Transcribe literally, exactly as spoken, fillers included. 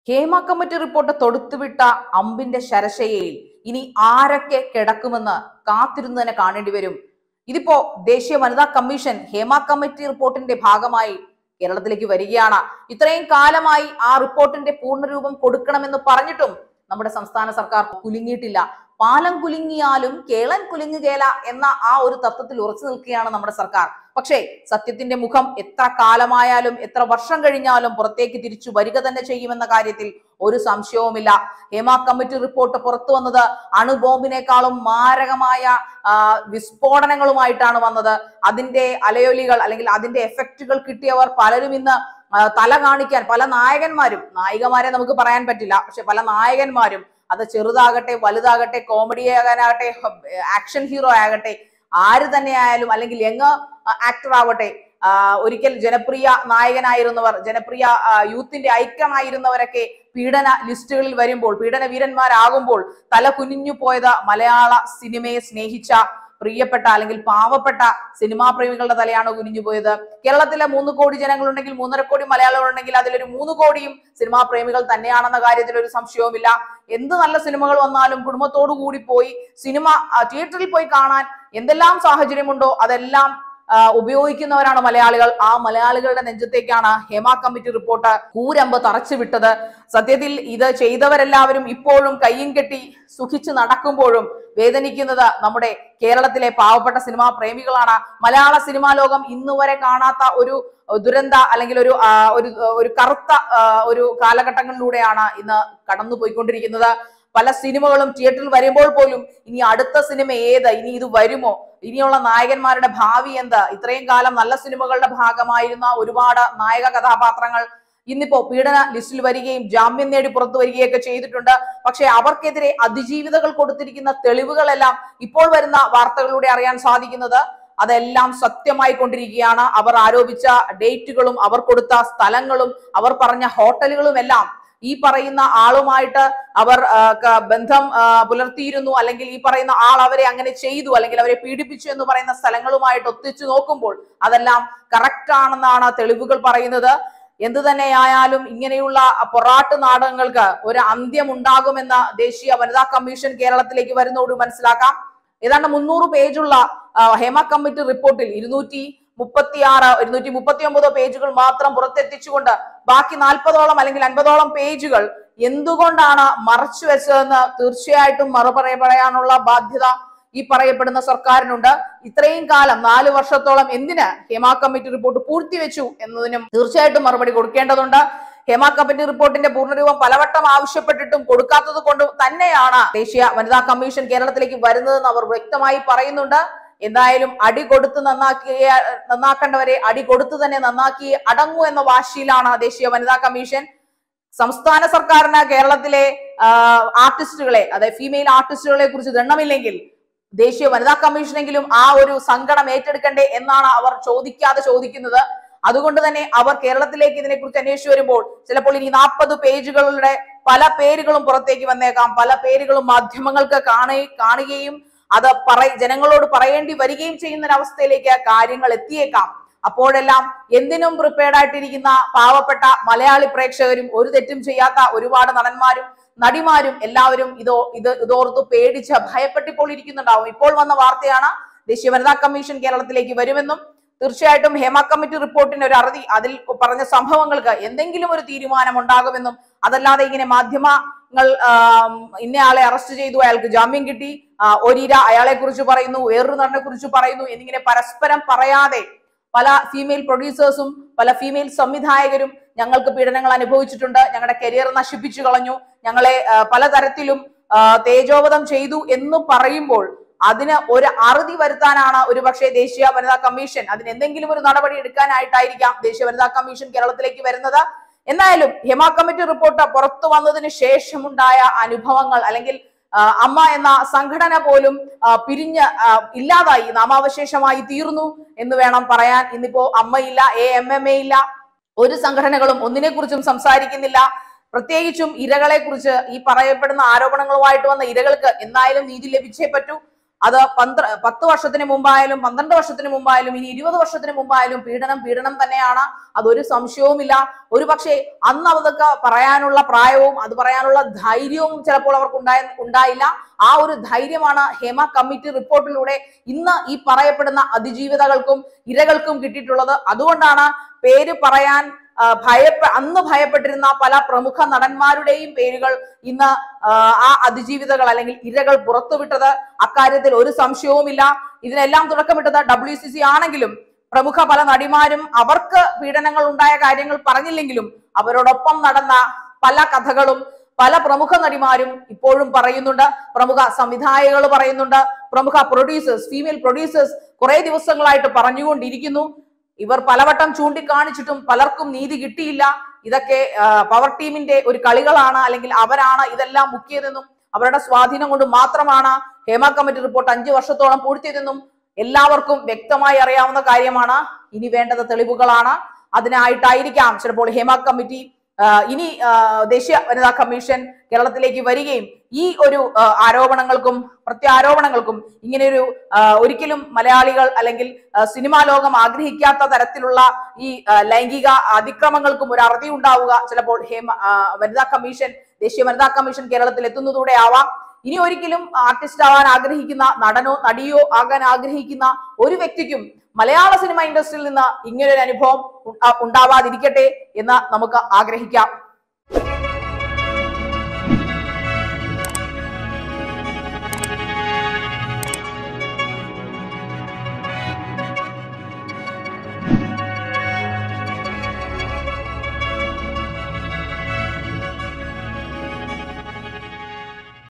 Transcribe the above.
Hema committee report തൊടുത്തുവിട്ട അമ്പിന്റെ ശരശയിൽ ഇനി ആരൊക്കെ കിടക്കുമെന്ന് കാത്തിരുന്ന് തന്നെ കാണേണ്ടി വരും. ഇതിപ്പോ ദേശീയ വനിതാ കമ്മീഷൻ ഹേമ കമ്മിറ്റി റിപ്പോർട്ടിന്റെ ഭാഗമായി കേരളത്തിലേക്ക് വരികയാണ്. ഇത്രയും കാലമായി ആ റിപ്പോർട്ടിന്റെ പൂർണ്ണരൂപം കൊടുക്കണമെന്ന് പറഞ്ഞിട്ടും നമ്മുടെ സംസ്ഥാന സർക്കാർ കുലുങ്ങിയിട്ടില്ല. പാലം കുലുങ്ങിയാലും കേളൻ കുലുങ്ങുകേല എന്ന ആ ഒരു തത്വത്തിൽ ഉറച്ചു നിൽക്കുകയാണ് നമ്മുടെ സർക്കാർ. പക്ഷേ സത്യത്തിന്റെ മുഖം എത്ര കാലമായാലും എത്ര വർഷം കഴിഞ്ഞാലും പുറത്തേക്ക് തിരിച്ചു വരിക തന്നെ ചെയ്യുമെന്ന കാര്യത്തിൽ ഒരു സംശയവുമില്ല. ഹേമ കമ്മിറ്റി റിപ്പോർട്ട് പുറത്തു വന്നത് അണുബോംബിനേക്കാളും മാരകമായ വിസ്ഫോടനങ്ങളുമായിട്ടാണ് വന്നത്. അതിന്റെ അലയൊലികൾ അല്ലെങ്കിൽ അതിന്റെ എഫക്റ്റുകൾ കിട്ടിയവർ പലരും ഇന്ന് തല കാണിക്കാൻ, പല നായകന്മാരും, നായികമാരെ നമുക്ക് പറയാൻ പറ്റില്ല, പക്ഷെ പല നായകന്മാരും, അത് ചെറുതാകട്ടെ വലുതാകട്ടെ, കോമഡി ആകാനാകട്ടെ, ആക്ഷൻ ഹീറോ ആകട്ടെ, ആര് തന്നെ ആയാലും, അല്ലെങ്കിൽ യങ് ആക്ടർ ആവട്ടെ, ഒരിക്കൽ ജനപ്രിയ നായകനായിരുന്നവർ, ജനപ്രിയ യൂത്തിന്റെ ഐക്കൺ ആയിരുന്നവരൊക്കെ പീഡന ലിസ്റ്റുകളിൽ വരുമ്പോൾ, പീഡന വീരന്മാരാകുമ്പോൾ തല കുനിഞ്ഞു പോയത് മലയാള സിനിമയെ സ്നേഹിച്ച പ്രിയപ്പെട്ട അല്ലെങ്കിൽ പാവപ്പെട്ട സിനിമാ പ്രേമികളുടെ തലയാണ് കുനിഞ്ഞു പോയത്. കേരളത്തിലെ മൂന്ന് കോടി ജനങ്ങളുണ്ടെങ്കിൽ, മൂന്നര കോടി മലയാളികളുണ്ടെങ്കിൽ അതിലൊരു മൂന്ന് കോടിയും സിനിമാ പ്രേമികൾ തന്നെയാണെന്ന കാര്യത്തിൽ ഒരു സംശയവുമില്ല. എന്ത് നല്ല സിനിമകൾ വന്നാലും കുടുംബത്തോടു കൂടി പോയി സിനിമ തിയേറ്ററിൽ പോയി കാണാൻ എന്തെല്ലാം സാഹചര്യമുണ്ടോ അതെല്ലാം ഉപയോഗിക്കുന്നവരാണ് മലയാളികൾ. ആ മലയാളികളുടെ നെഞ്ചത്തേക്കാണ് ഹേമ കമ്മിറ്റി റിപ്പോർട്ട് കൂരമ്പ് തറച്ചു വിട്ടത്. സത്യത്തിൽ ഇത് ചെയ്തവരെല്ലാവരും ഇപ്പോഴും കയ്യും കെട്ടി സുഖിച്ചു നടക്കുമ്പോഴും വേദനിക്കുന്നത് നമ്മുടെ കേരളത്തിലെ പാവപ്പെട്ട സിനിമാ പ്രേമികളാണ്. മലയാള സിനിമാ ലോകം ഇന്നുവരെ കാണാത്ത ഒരു ദുരന്ത അല്ലെങ്കിൽ ഒരു ഒരു കറുത്ത ഒരു കാലഘട്ടങ്ങളിലൂടെയാണ് ഇന്ന് കടന്നു പോയിക്കൊണ്ടിരിക്കുന്നത്. പല സിനിമകളും തിയേറ്ററിൽ വരുമ്പോൾ പോലും ഇനി അടുത്ത സിനിമ ഏത്, ഇനി ഇത് വരുമോ, ഇനിയുള്ള നായകന്മാരുടെ ഭാവി എന്ത്, ഇത്രയും കാലം നല്ല സിനിമകളുടെ ഭാഗമായിരുന്ന ഒരുപാട് നായക കഥാപാത്രങ്ങൾ ഇന്നിപ്പോ പീഡന ലിസ്റ്റിൽ വരികയും ജാമ്യം നേടി പുറത്തു വരികയൊക്കെ ചെയ്തിട്ടുണ്ട്. പക്ഷെ അവർക്കെതിരെ അതിജീവിതകൾ കൊടുത്തിരിക്കുന്ന തെളിവുകളെല്ലാം ഇപ്പോൾ വരുന്ന വാർത്തകളിലൂടെ അറിയാൻ സാധിക്കുന്നത് അതെല്ലാം സത്യമായി കൊണ്ടിരിക്കുകയാണ്. അവർ ആരോപിച്ച ഡേറ്റുകളും അവർ കൊടുത്ത സ്ഥലങ്ങളും അവർ പറഞ്ഞ ഹോട്ടലുകളും എല്ലാം ഈ പറയുന്ന ആളുമായിട്ട് അവർ ബന്ധം പുലർത്തിയിരുന്നു, അല്ലെങ്കിൽ ഈ പറയുന്ന ആൾ അവരെ അങ്ങനെ ചെയ്തു, അല്ലെങ്കിൽ അവരെ പീഡിപ്പിച്ചു എന്ന് പറയുന്ന സ്ഥലങ്ങളുമായിട്ട് ഒത്തിച്ചു നോക്കുമ്പോൾ അതെല്ലാം കറക്റ്റ് ആണെന്നാണ് തെളിവുകൾ പറയുന്നത്. എന്തു തന്നെയായാലും ഇങ്ങനെയുള്ള പൊറാട്ട് നാടകങ്ങൾക്ക് ഒരു അന്ത്യം ഉണ്ടാകുമെന്ന ദേശീയ വനിതാ കമ്മീഷൻ കേരളത്തിലേക്ക് വരുന്നതോട് മനസ്സിലാക്കാം. ഏതാണ്ട് മുന്നൂറ് പേജുള്ള ഹേമ കമ്മിറ്റി റിപ്പോർട്ടിൽ ഇരുന്നൂറ്റി മുപ്പത്തി ആറ് ഇരുന്നൂറ്റി മുപ്പത്തി ഒമ്പതോ പേജുകൾ മാത്രം പുറത്തെത്തിച്ചുകൊണ്ട് ബാക്കി നാൽപ്പതോളം അല്ലെങ്കിൽ അൻപതോളം പേജുകൾ എന്തുകൊണ്ടാണ് മറച്ചു വെച്ചതെന്ന് തീർച്ചയായിട്ടും മറുപടി പറയാനുള്ള ബാധ്യത ഈ പറയപ്പെടുന്ന സർക്കാരിനുണ്ട്. ഇത്രയും കാലം നാല് വർഷത്തോളം എന്തിന് ഹേമ കമ്മിറ്റി റിപ്പോർട്ട് പൂഴ്ത്തിവെച്ചു എന്നതിനും തീർച്ചയായിട്ടും മറുപടി കൊടുക്കേണ്ടതുണ്ട്. ഹേമ കമ്മിറ്റി റിപ്പോർട്ടിന്റെ പൂർണ്ണരൂപം പലവട്ടം ആവശ്യപ്പെട്ടിട്ടും കൊടുക്കാത്തത് കൊണ്ട് തന്നെയാണ് ദേശീയ വനിതാ കമ്മീഷൻ കേരളത്തിലേക്ക് വരുന്നതെന്ന് അവർ വ്യക്തമായി പറയുന്നുണ്ട്. എന്തായാലും അടി കൊടുത്ത് നന്നാക്കിയ നന്നാക്കേണ്ടവരെ അടി കൊടുത്തു തന്നെ നന്നാക്കി അടങ്ങൂ എന്ന വാശിയിലാണ് ദേശീയ വനിതാ കമ്മീഷൻ. സംസ്ഥാന സർക്കാരിന് കേരളത്തിലെ ആർട്ടിസ്റ്റുകളെ, അതായത് ഫീമെയിൽ ആർട്ടിസ്റ്റുകളെ കുറിച്ച് ദണ്ണമില്ലെങ്കിൽ ദേശീയ വനിതാ കമ്മീഷനെങ്കിലും ആ ഒരു സങ്കടം ഏറ്റെടുക്കണ്ടേ എന്നാണ് അവർ ചോദിക്കാതെ ചോദിക്കുന്നത്. അതുകൊണ്ട് തന്നെ അവർ കേരളത്തിലേക്ക് ഇതിനെക്കുറിച്ച് അന്വേഷിച്ചു വരുമ്പോൾ ചിലപ്പോൾ ഇനി നാൽപ്പത് പേജുകളുടെ പല പേരുകളും പുറത്തേക്ക് വന്നേക്കാം. പല പേരുകളും മാധ്യമങ്ങൾക്ക് കാണുക കാണുകയും അത് പറ ജനങ്ങളോട് പറയേണ്ടി വരികയും ചെയ്യുന്ന ഒരവസ്ഥയിലേക്ക് കാര്യങ്ങൾ എത്തിയേക്കാം. അപ്പോഴെല്ലാം എന്തിനും പ്രിപ്പയർഡ് ആയിട്ടിരിക്കുന്ന പാവപ്പെട്ട മലയാളി പ്രേക്ഷകരും ഒരു തെറ്റും ചെയ്യാത്ത ഒരുപാട് നടന്മാരും നടിമാരും എല്ലാവരും ഇതോ ഇത് ഇതോർത്തു പേടിച്ച് ഭയപ്പെട്ടിപ്പോൾ ഇരിക്കുന്നുണ്ടാവും. ഇപ്പോൾ വന്ന വാർത്തയാണ് ദേശീയ വനിതാ കമ്മീഷൻ കേരളത്തിലേക്ക് വരുമെന്നും തീർച്ചയായിട്ടും ഹേമ കമ്മിറ്റി റിപ്പോർട്ടിന്റെ ഒരു അറുതി, അതിൽ പറഞ്ഞ സംഭവങ്ങൾക്ക് എന്തെങ്കിലും ഒരു തീരുമാനം ഉണ്ടാകുമെന്നും, അതല്ലാതെ ഇങ്ങനെ മാധ്യമങ്ങൾ ഇന്നയാളെ അറസ്റ്റ് ചെയ്തു, അയാൾക്ക് ജാമ്യം കിട്ടി, ഒരിര അയാളെ കുറിച്ച് പറയുന്നു, വേറൊരു നടനെ കുറിച്ച് പറയുന്നു എന്നിങ്ങനെ പരസ്പരം പറയാതെ പല ഫീമെയിൽ പ്രൊഡ്യൂസേഴ്സും പല ഫീമെയിൽ സംവിധായകരും ഞങ്ങൾക്ക് പീഡനങ്ങൾ അനുഭവിച്ചിട്ടുണ്ട്, ഞങ്ങളുടെ കരിയർ നശിപ്പിച്ചു കളഞ്ഞു, ഞങ്ങളെ പലതരത്തിലും തേജോവധം ചെയ്തു എന്ന് പറയുമ്പോൾ അതിന് ഒരു അറുതി വരുത്താനാണ് ഒരു പക്ഷേ ദേശീയ വനിതാ കമ്മീഷൻ, അതിന് എന്തെങ്കിലും ഒരു നടപടി എടുക്കാനായിട്ടായിരിക്കാം ദേശീയ വനിതാ കമ്മീഷൻ കേരളത്തിലേക്ക് വരുന്നത്. എന്നായാലും ഹേമ കമ്മിറ്റി റിപ്പോർട്ട് പുറത്തു വന്നതിന് ശേഷമുണ്ടായ അനുഭവങ്ങൾ, അല്ലെങ്കിൽ അമ്മ എന്ന സംഘടന പോലും പിരിഞ്ഞ് ഇല്ലാതായി, നാമാവശേഷമായി തീർന്നു എന്ന് വേണം പറയാൻ. ഇന്നിപ്പോ അമ്മയില്ല, എ എം എം എ ഇല്ല, ഒരു സംഘടനകളും ഒന്നിനെ കുറിച്ചും സംസാരിക്കുന്നില്ല. പ്രത്യേകിച്ചും ഇരകളെ കുറിച്ച്, ഈ പറയപ്പെടുന്ന ആരോപണങ്ങളുമായിട്ട് വന്ന ഇരകൾക്ക് എന്തായാലും നീതി ലഭിച്ചേ പറ്റൂ. അത് പന്ത്ര പത്ത് വർഷത്തിന് മുമ്പായാലും പന്ത്രണ്ട് വർഷത്തിന് മുമ്പായാലും ഇനി ഇരുപത് വർഷത്തിന് മുമ്പായാലും പീഡനം പീഡനം തന്നെയാണ്. അതൊരു സംശയവുമില്ല. ഒരു പക്ഷേ അന്ന് അതൊക്കെ പറയാനുള്ള പ്രായവും അത് പറയാനുള്ള ധൈര്യവും ചിലപ്പോൾ അവർക്ക് ഉണ്ടായി ഉണ്ടായില്ല. ആ ഒരു ധൈര്യമാണ് ഹേമ കമ്മിറ്റി റിപ്പോർട്ടിലൂടെ ഇന്ന് ഈ പറയപ്പെടുന്ന അതിജീവിതകൾക്കും ഇരകൾക്കും കിട്ടിയിട്ടുള്ളത്. അതുകൊണ്ടാണ് പേര് പറയാൻ ഭയപ്പെ അന്ന് ഭയപ്പെട്ടിരുന്ന പല പ്രമുഖ നടന്മാരുടെയും പേരുകൾ ഇന്ന് ആ അതിജീവിതകൾ അല്ലെങ്കിൽ ഇരകൾ പുറത്തുവിട്ടത്. അക്കാര്യത്തിൽ ഒരു സംശയവുമില്ല. ഇതിനെല്ലാം തുടക്കമിട്ടത് ഡബ്ല്യു സി സി ആണെങ്കിലും പ്രമുഖ പല നടിമാരും അവർക്ക് പീഡനങ്ങൾ ഉണ്ടായ കാര്യങ്ങൾ പറഞ്ഞില്ലെങ്കിലും അവരോടൊപ്പം നടന്ന പല കഥകളും പല പ്രമുഖ നടിമാരും ഇപ്പോഴും പറയുന്നുണ്ട്. പ്രമുഖ സംവിധായകകൾ പറയുന്നുണ്ട്. പ്രമുഖ പ്രൊഡ്യൂസേഴ്സ് ഫീമെയിൽ പ്രൊഡ്യൂസേഴ്സ് കുറെ ദിവസങ്ങളായിട്ട് പറഞ്ഞുകൊണ്ടിരിക്കുന്നു. ഇവർ പലവട്ടം ചൂണ്ടിക്കാണിച്ചിട്ടും പലർക്കും നീതി കിട്ടിയില്ല. ഇതൊക്കെ പവർ ടീമിന്റെ ഒരു കളികളാണ്, അല്ലെങ്കിൽ അവരാണ് ഇതെല്ലാം മുക്കിയതെന്നും അവരുടെ സ്വാധീനം കൊണ്ട് മാത്രമാണ് ഹേമ കമ്മിറ്റി റിപ്പോർട്ട് അഞ്ചു വർഷത്തോളം പൂഴ്ത്തിയതെന്നും എല്ലാവർക്കും വ്യക്തമായി അറിയാവുന്ന കാര്യമാണ്. ഇനി വേണ്ടത് തെളിവുകളാണ്. അതിനായിട്ടായിരിക്കാം ചിലപ്പോൾ ഹേമ കമ്മിറ്റി ഇനി ദേശീയ വനിതാ കമ്മീഷൻ കേരളത്തിലേക്ക് വരികയും ഈ ഒരു ആരോപണങ്ങൾക്കും പ്രത്യാരോപണങ്ങൾക്കും ഇങ്ങനെയൊരു ഒരിക്കലും മലയാളികൾ അല്ലെങ്കിൽ സിനിമാ ലോകം ആഗ്രഹിക്കാത്ത തരത്തിലുള്ള ഈ ലൈംഗിക അതിക്രമങ്ങൾക്കും ഒരു അറുതി ഉണ്ടാവുക ചിലപ്പോൾ ഹേമ വനിതാ കമ്മീഷൻ ദേശീയ വനിതാ കമ്മീഷൻ കേരളത്തിൽ എത്തുന്നതോടെ ആവാം. ഇനി ഒരിക്കലും ആർട്ടിസ്റ്റ് ആവാൻ ആഗ്രഹിക്കുന്ന നടനോ നടിയോ ആകാൻ ആഗ്രഹിക്കുന്ന ഒരു വ്യക്തിക്കും മലയാള സിനിമ ഇൻഡസ്ട്രിയിൽ നിന്ന് ഇങ്ങനൊരു അനുഭവം ഉണ്ടാവാതിരിക്കട്ടെ എന്ന് നമുക്ക് ആഗ്രഹിക്കാം.